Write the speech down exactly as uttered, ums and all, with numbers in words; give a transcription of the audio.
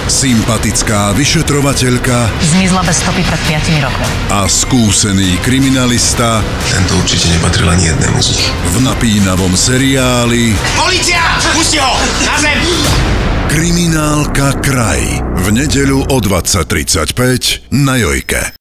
sympatická vyšetrovateľka Zmizla bez stopy pred piatimi rokmi. a skúsený kriminalista Tento určite nepatril ani jednému z nich. v napínavom seriáli Polícia! Pusti ho! Na zem! Kriminálka Kraj v nedeľu o dvadsať tridsaťpäť na Jojke.